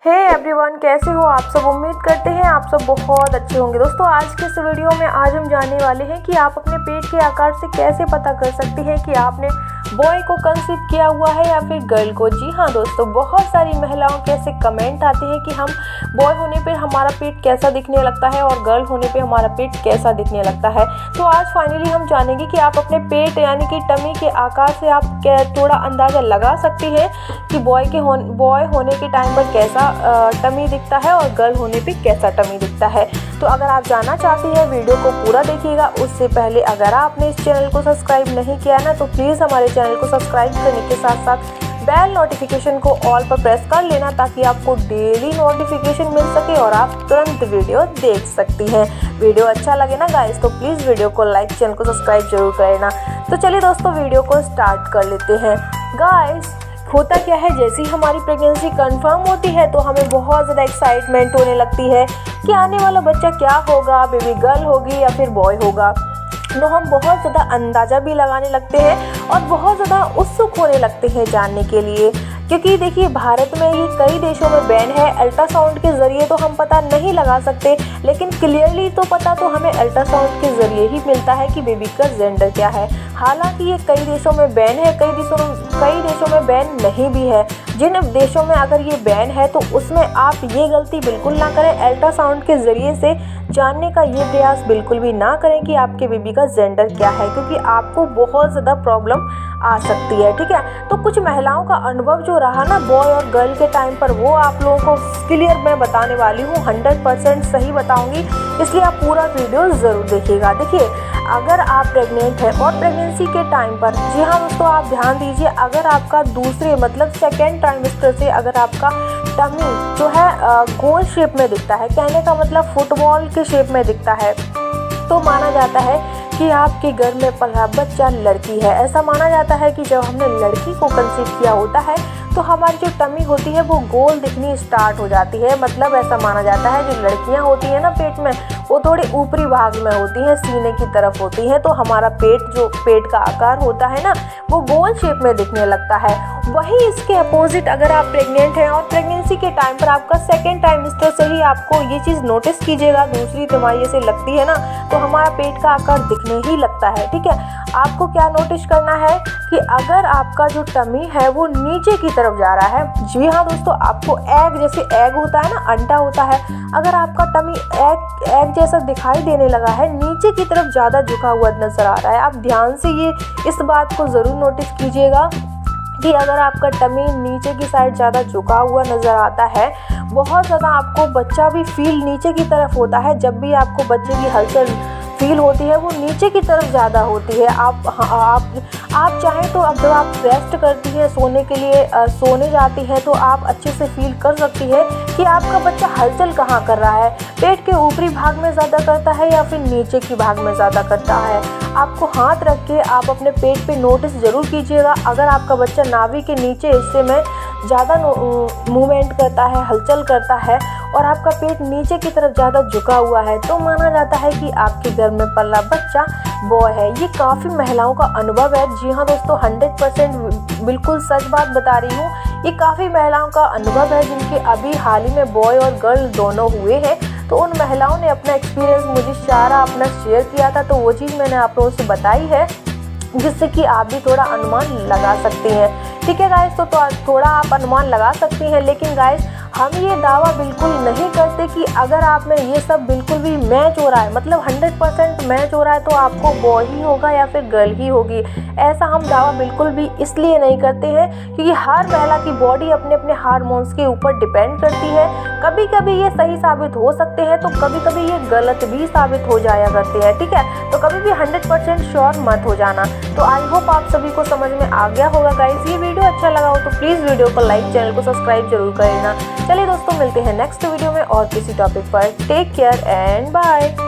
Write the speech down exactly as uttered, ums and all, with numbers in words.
Hey everyone, कैसे हो आप सब। उम्मीद करते हैं आप सब बहुत अच्छे होंगे। दोस्तों, आज के इस वीडियो में आज हम जानने वाले हैं कि आप अपने पेट के आकार से कैसे पता कर सकते हैं कि आपने बॉय को कंसीव किया हुआ है या फिर गर्ल को। जी हाँ दोस्तों, बहुत सारी महिलाओं के ऐसे कमेंट आते हैं कि हम बॉय होने पर हमारा पेट कैसा दिखने लगता है और गर्ल होने पर हमारा पेट कैसा दिखने लगता है। तो आज फाइनली हम जानेंगे कि आप अपने पेट यानी कि टमी के आकार से आप थोड़ा अंदाज़ा लगा सकते हैं कि बॉय के हो बॉय होने के टाइम पर कैसा टमी दिखता है और गर्ल होने पे कैसा टमी दिखता है। तो अगर आप जानना चाहती हैं वीडियो को पूरा देखिएगा। उससे पहले अगर आपने इस चैनल को सब्सक्राइब नहीं किया ना तो प्लीज़ हमारे चैनल को सब्सक्राइब करने के साथ साथ बेल नोटिफिकेशन को ऑल पर प्रेस कर लेना ताकि आपको डेली नोटिफिकेशन मिल सके और आप तुरंत वीडियो देख सकती हैं। वीडियो अच्छा लगे ना गाइस तो प्लीज़ वीडियो को लाइक, चैनल को सब्सक्राइब जरूर करना। तो चलिए दोस्तों, वीडियो को स्टार्ट कर लेते हैं। गाइस, होता क्या है, जैसे ही हमारी प्रेगनेंसी कंफर्म होती है तो हमें बहुत ज़्यादा एक्साइटमेंट होने लगती है कि आने वाला बच्चा क्या होगा, बेबी गर्ल होगी या फिर बॉय होगा। तो हम बहुत ज़्यादा अंदाज़ा भी लगाने लगते हैं और बहुत ज़्यादा उत्सुक होने लगते हैं जानने के लिए, क्योंकि देखिए भारत में ये कई देशों में बैन है। अल्ट्रासाउंड के ज़रिए तो हम पता नहीं लगा सकते, लेकिन क्लियरली तो पता तो हमें अल्ट्रासाउंड के ज़रिए ही मिलता है कि बेबी का जेंडर क्या है। हालांकि ये कई देशों में बैन है, कई देशों में कई देशों में बैन नहीं भी है। जिन देशों में अगर ये बैन है तो उसमें आप ये गलती बिल्कुल ना करें, अल्ट्रासाउंड के ज़रिए से जानने का ये प्रयास बिल्कुल भी ना करें कि आपके बेबी का जेंडर क्या है, क्योंकि आपको बहुत ज़्यादा प्रॉब्लम आ सकती है। ठीक है, तो कुछ महिलाओं का अनुभव जो रहा ना बॉय और गर्ल के टाइम पर, वो आप लोगों को क्लियर मैं बताने वाली हूँ। हंड्रेड परसेंट सही बताऊँगी, इसलिए आप पूरा वीडियो ज़रूर देखिएगा। देखिए, अगर आप प्रेग्नेंट हैं और प्रेगनेंसी के टाइम पर, जी हाँ दोस्तों आप ध्यान दीजिए, अगर आपका दूसरे मतलब सेकेंड ट्राइमेस्टर से अगर आपका टमी जो है गोल शेप में दिखता है, कहने का मतलब फुटबॉल के शेप में दिखता है, तो माना जाता है कि आपके घर में पला बच्चा लड़की है। ऐसा माना जाता है कि जब हमने लड़की को कंसीव किया होता है तो हमारी जो टमी होती है वो गोल दिखनी स्टार्ट हो जाती है। मतलब ऐसा माना जाता है जो लड़कियां होती हैं ना पेट में, वो थोड़े ऊपरी भाग में होती हैं, सीने की तरफ होती हैं, तो हमारा पेट जो पेट का आकार होता है ना वो गोल शेप में दिखने लगता है। वही इसके अपोजिट अगर आप प्रेग्नेंट हैं और प्रेगनेंसी के टाइम पर आपका सेकेंड ट्राइमेस्टर से ही आपको ये चीज़ नोटिस कीजिएगा, दूसरी तिमाही से लगती है ना तो हमारा पेट का आकार दिखने ही लगता है। ठीक है, आपको क्या नोटिस करना है कि अगर आपका जो टमी है वो नीचे की तरफ जा रहा है, जी हाँ दोस्तों, आपको एग जैसे एग होता है ना, अंडा होता है, अगर आपका टमी एग एग जैसा दिखाई देने लगा है, नीचे की तरफ ज़्यादा झुका हुआ नजर आ रहा है, आप ध्यान से ये इस बात को ज़रूर नोटिस कीजिएगा कि अगर आपका टमी नीचे की साइड ज़्यादा झुका हुआ नज़र आता है, बहुत ज़्यादा आपको बच्चा भी फील नीचे की तरफ होता है, जब भी आपको बच्चे की हलचल फील होती है वो नीचे की तरफ ज़्यादा होती है। आप आप आप चाहें तो अब जब आप रेस्ट करती हैं सोने के लिए आ, सोने जाती हैं तो आप अच्छे से फील कर सकती है कि आपका बच्चा हलचल कहाँ कर रहा है, पेट के ऊपरी भाग में ज़्यादा करता है या फिर नीचे की भाग में ज़्यादा करता है। आपको हाथ रख के आप अपने पेट पे नोटिस ज़रूर कीजिएगा। अगर आपका बच्चा नाभि के नीचे हिस्से में ज़्यादा मूवमेंट करता है, हलचल करता है और आपका पेट नीचे की तरफ ज़्यादा झुका हुआ है, तो माना जाता है कि आपके घर में पला बच्चा बॉय है। ये काफ़ी महिलाओं का अनुभव है। जी हाँ दोस्तों, हंड्रेड परसेंट बिल्कुल सच बात बता रही हूँ। ये काफ़ी महिलाओं का अनुभव है जिनके अभी हाल ही में बॉय और गर्ल दोनों हुए हैं। तो उन महिलाओं ने अपना एक्सपीरियंस मुझे सारा अपना शेयर किया था, तो वो चीज़ मैंने आप लोगों से बताई है, जिससे कि आप भी थोड़ा अनुमान लगा सकते हैं। ठीक है गाइस, तो, तो थोड़ा आप अनुमान लगा सकते हैं, लेकिन गाइस हम ये दावा बिल्कुल नहीं करते कि अगर आप में ये सब बिल्कुल भी मैच हो रहा है, मतलब हंड्रेड परसेंट मैच हो रहा है तो आपको बॉय ही होगा या फिर गर्ल ही होगी। ऐसा हम दावा बिल्कुल भी इसलिए नहीं करते हैं क्योंकि हर महिला की बॉडी अपने अपने हार्मोन्स के ऊपर डिपेंड करती है। कभी कभी ये सही साबित हो सकते हैं तो कभी कभी ये गलत भी साबित हो जाया करते हैं। ठीक है, तो कभी भी हंड्रेड परसेंट श्योर मत हो जाना। तो आई होप आप सभी को समझ में आ गया होगा गाइस। ये वीडियो अच्छा लगा हो तो प्लीज़ वीडियो को लाइक, चैनल को सब्सक्राइब जरूर करना। चलिए दोस्तों, मिलते हैं नेक्स्ट वीडियो में और किसी टॉपिक पर। Take care and bye.